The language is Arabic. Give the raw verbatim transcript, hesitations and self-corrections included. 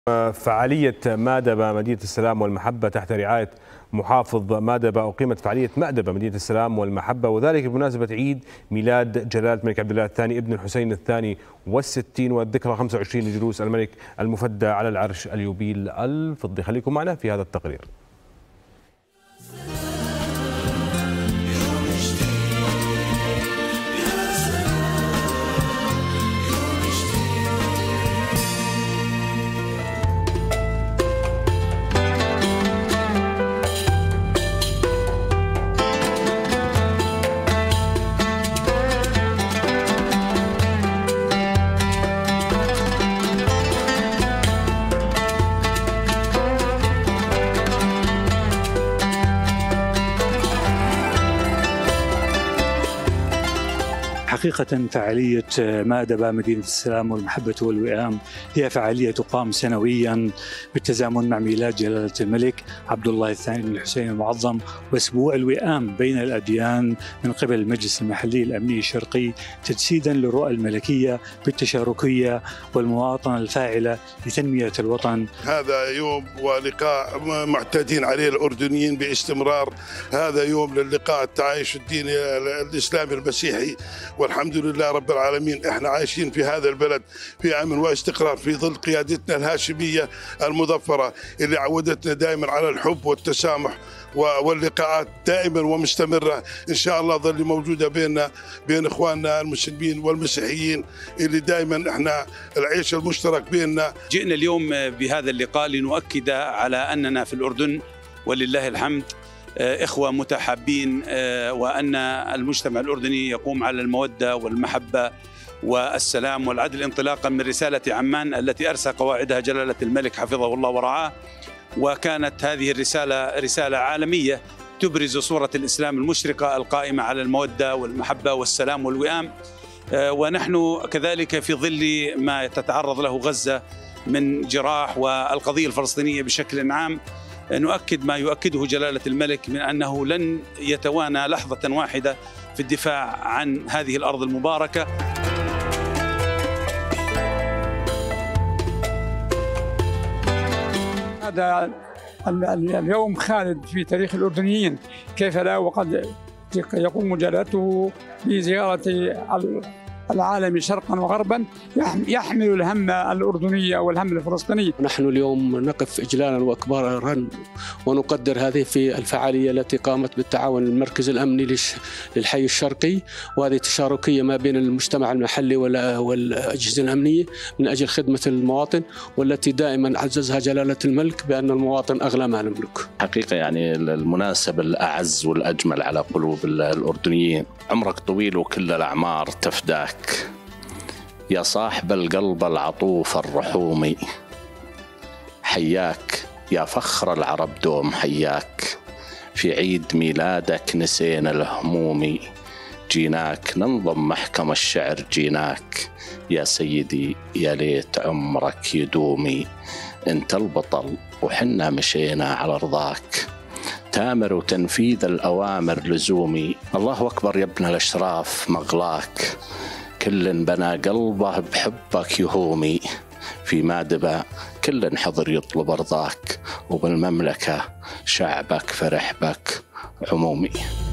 فعالية مادبة مدينة السلام والمحبة تحت رعاية محافظ مادبة أقيمت فعالية مأدبة مدينة السلام والمحبة، وذلك بمناسبة عيد ميلاد جلالة الملك عبد الله الثاني ابن الحسين الثاني والستين والذكرى خمسة وعشرين لجلوس الملك المفدى على العرش اليوبيل الفضي. خليكم معنا في هذا التقرير. حقيقة فعالية مادبة مدينة السلام والمحبة والوئام هي فعالية تقام سنويا بالتزامن مع ميلاد جلالة الملك عبد الله الثاني بن الحسين المعظم وأسبوع الوئام بين الأديان من قبل المجلس المحلي الأمني الشرقي، تجسيدا للرؤى الملكية بالتشاركية والمواطنة الفاعلة لتنمية الوطن. هذا يوم ولقاء معتادين عليه الأردنيين باستمرار، هذا يوم للقاء التعايش الديني الإسلامي المسيحي، والحمد لله رب العالمين احنا عايشين في هذا البلد في امن واستقرار في ظل قيادتنا الهاشميه المظفره اللي عودتنا دائما على الحب والتسامح واللقاءات دائما ومستمره ان شاء الله ظل موجوده بيننا بين اخواننا المسلمين والمسيحيين اللي دائما احنا العيش المشترك بيننا. جئنا اليوم بهذا اللقاء لنؤكد على اننا في الاردن ولله الحمد إخوة متحابين، وأن المجتمع الأردني يقوم على المودة والمحبة والسلام والعدل انطلاقا من رسالة عمان التي أرسى قواعدها جلالة الملك حفظه الله ورعاه. وكانت هذه الرسالة رسالة عالمية تبرز صورة الإسلام المشرقة القائمة على المودة والمحبة والسلام والوئام. ونحن كذلك في ظل ما تتعرض له غزة من جراح والقضية الفلسطينية بشكل عام نؤكد ما يؤكده جلالة الملك من أنه لن يتوانى لحظة واحدة في الدفاع عن هذه الأرض المباركة. هذا اليوم خالد في تاريخ الأردنيين، كيف لا وقد يقوم جلالته بزيارة العالم شرقا وغربا يحمل الهم الأردني والهم الفلسطيني. نحن اليوم نقف إجلالا وإكبارا ونقدر هذه في الفعالية التي قامت بالتعاون المركز الأمني للحي الشرقي، وهذه تشاركية ما بين المجتمع المحلي والأجهزة الأمنية من أجل خدمة المواطن، والتي دائما عززها جلالة الملك بأن المواطن أغلى ما نملك. حقيقة يعني المناسبة الأعز والأجمل على قلوب الأردنيين. عمرك طويل وكل الأعمار تفداك يا صاحب القلب العطوف الرحومي، حياك يا فخر العرب دوم حياك، في عيد ميلادك نسينا الهمومي، جيناك ننظم محكم الشعر جيناك، يا سيدي يا ليت عمرك يدومي، انت البطل وحنا مشينا على رضاك، تامر وتنفيذ الأوامر لزومي، الله أكبر يا ابن الأشراف مغلاك، كل بنى قلبه بحبك يهومي، في مادبة كل حضر يطلب رضاك، وبالمملكة شعبك فرح بك عمومي.